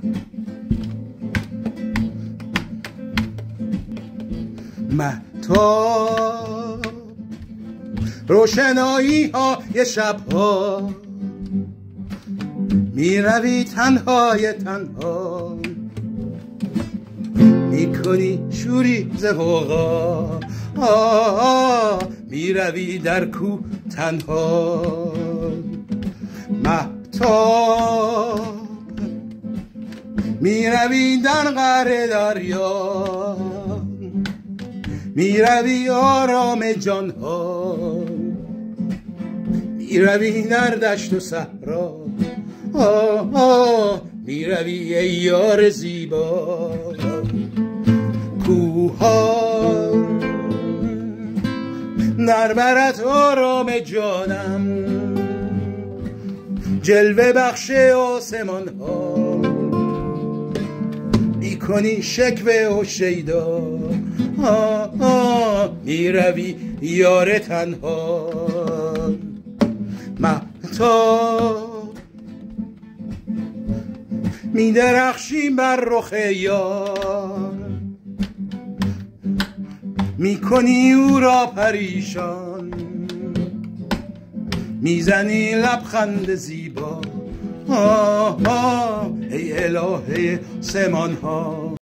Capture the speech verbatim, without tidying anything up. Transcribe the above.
مهتاب روشنایی های شبها می روی تنهای تنها می کنی شوری ز غوغا می روی در کو تنها مهتاب می روی در قعر دریا می روی آرام جانها می روی در دشت و صحرا می روی ای یار زیبا کوها در برت آرام جانم جلوه بخش آسمان ها می کنی شکوه و شیدا می روی یار تنها مهتاب می درخشی بر رخ یار می کنی او را پریشان می زنی لبخند زیبا ای الهه سمان ها